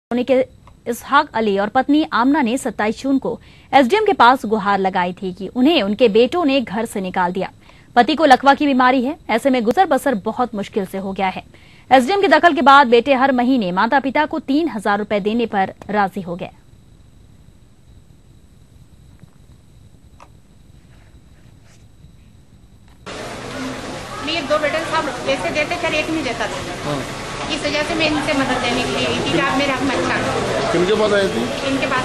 के इसहाक अली और पत्नी आमना ने 27 जून को एसडीएम के पास गुहार लगाई थी कि उन्हें उनके बेटों ने घर से निकाल दिया। पति को लकवा की बीमारी है, ऐसे में गुजर बसर बहुत मुश्किल से हो गया है। एसडीएम के दखल के बाद बेटे हर महीने माता पिता को 3000 रुपए देने पर राजी हो गए। मेरे दो बेटे सब पैसे देते थे, एक नहीं देता था। इस वजह से मैं इनसे मदद लेने के लिए आई थी कि आप मेरे हक में अच्छा करो। किनके पास आई थी? इनके पास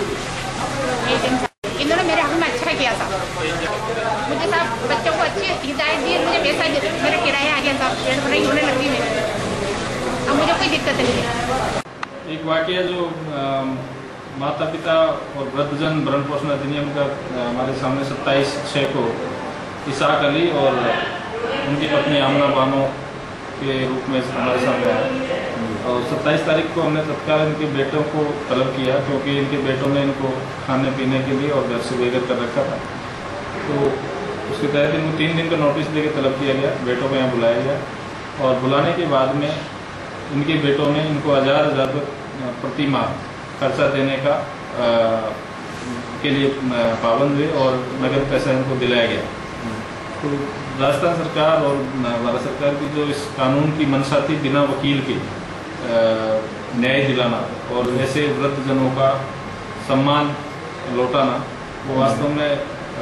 इन्होंने मेरे हक में अच्छा किया था। मुझे साहब बच्चों को अच्छी हिदायत दी, मुझे पैसा मेरा किराया आ गया था, पेट भराई होने लगी मेरे, अब मुझे कोई दिक्कत नहीं है। एक वाकया जो माता पिता और वृद्धजन भरण पोषण अधिनियम का हमारे सामने 27/6 को इसहाक अली और उनकी पत्नी आमना बानो के रूप में हमारे सामने आया। और 27 तारीख को हमने तत्काल इनके बेटों को तलब किया, क्योंकि इनके बेटों ने इनको खाने पीने के लिए और घर से बेघर कर रखा था। तो उसके तहत इनको 3 दिन का नोटिस देकर तलब किया गया, बेटों को यहाँ बुलाया गया। और बुलाने के बाद में इनके बेटों ने इनको 1000 प्रति माह खर्चा देने का के लिए पाबंद हुए और नगद पैसा इनको दिलाया गया। तो राजस्थान सरकार और भारत सरकार की जो इस कानून की मंशा थी, बिना वकील के न्याय दिलाना और ऐसे वृद्धजनों का सम्मान लौटाना, वो वास्तव में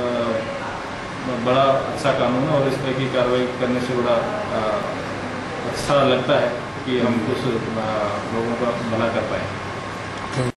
बड़ा अच्छा कानून है। और इस तरह की कार्रवाई करने से बड़ा अच्छा लगता है कि हम कुछ लोगों का भला कर पाए।